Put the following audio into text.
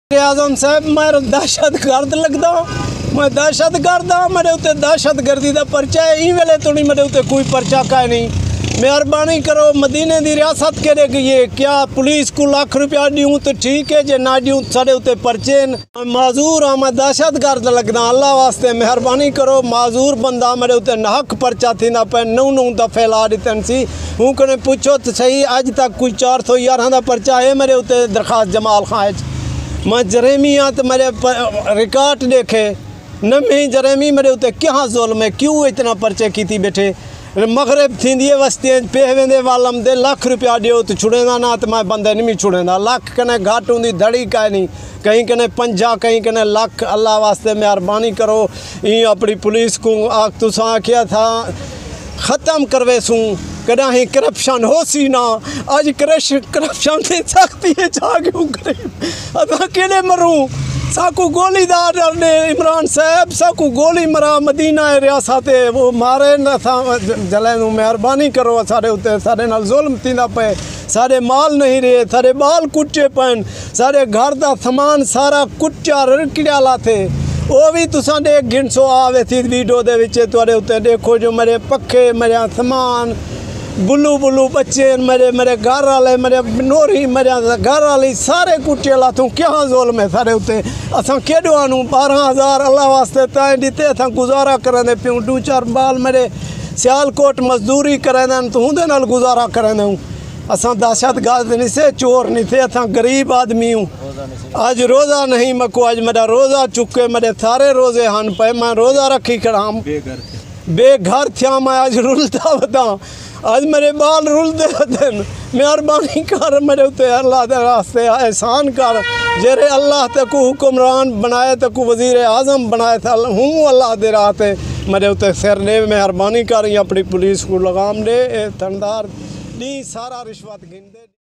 आजम साहब मैं दहशत गर्द लगता, मैं दहशत गर्द हाँ। मेरे उत्ते दहशत गर्दी का परचा है। ई वेले तो नहीं मेरे उत्ते कोई परचा का नहीं। मेहरबानी करो, मदीने की रियासत करे कि ये क्या पुलिस को लाख रुपया दूँ तो ठीक है, जे ना दूँ साढ़े उत्ते परचे माजूर हाँ। मैं दहशत गर्द लगदा, अल्लाह वास्ते मेहरबानी करो। माजूर बंदा मेरे उत्ते नाहक परचा थी ना पे 9 दफ़े ला दितन सी। हूँ कने पूछो तो सही, अज तक कोई 411 का परचा है मेरे उत्ते दरखास्त जमाल खां। मैं जरेमी हाँ तो मेरे रिकॉर्ड देखे नमी जरेमी मेरे उत्ते क्या जुल्म है, क्यों इतना परचे की बैठे। मगरब थी वस्ती पे वेंदे वालम दे लाख रुपया दियो तो छुड़ेंदा ना, तो मैं बंदे नहीं छुड़ेंदा। लाख कने घाट होंगी धड़ी का नहीं, कहीं कने 50 कहीं कने लाख। अल्लाह वास्ते मेहरबानी करो। ये अपनी पुलिस को तुसा आख्या था ख़त्म करवे सूँ, कदा ही करप्शन हो सी ना। अज करप्शन की सख्ती है जाके अदा केड़े मरूँ। साकू गोली दार ने इमरान साहब साकू गोली मरा मदीना रियासत वो मारे न जले। मेहरबानी करो, सारे उत्ते सारे नाल जुल्म थींदा पे। सारे माल नहीं रहे, सारे बाल कुच्चे पैन, सारे घर का सामान सारा कुच्चा रिड़किया थे। वो भी तुसा देख गिनसो आवे थी वीडियो दे विच तुहाडे उत्ते देखो जो मेरे पखे मेरे सामान बुल्लू बुल्लू बच्चे मेरे मेरे घर वाले मेरे नोरी मेरे घर वाली सारे कुटिया लाथू। क्या जुल्म है सारे उत्ते। असां केडवानू 12,000 अल्लाह वास्ते ताए दिते, असां गुजारा करेंदे पियूं। 2-4 बाल मेरे सियालकोट मजदूरी करेंदे तो उहदे नाल गुजारा करेंदे हूँ। असां दहशत गर्द नहीं से, चोर नहीं थे, असां गरीब आदमी हूँ। आज रोज़ा नहीं मको, आज मेरा रोज़ा चुके मेरे सारे रोज़े हन पे। मैं रोज़ा रखी खड़ा बेघर थिया। मैं आज रुलता बता, आज मेरे बाल रुलते दिन। मेहरबानी कर मेरे उत्ते अल्लाह के रास्ते एहसान कर। जेरे अल्लाह तक हुक्मरान बनाए तक वज़ीर आज़म बनाए था हूँ अल्लाह दे राहते मेरे उत्ते सिर ने। मेहरबानी कर अपनी पुलिस को लगाम दे। थनदार नी सारा रिश्वत गिन दे।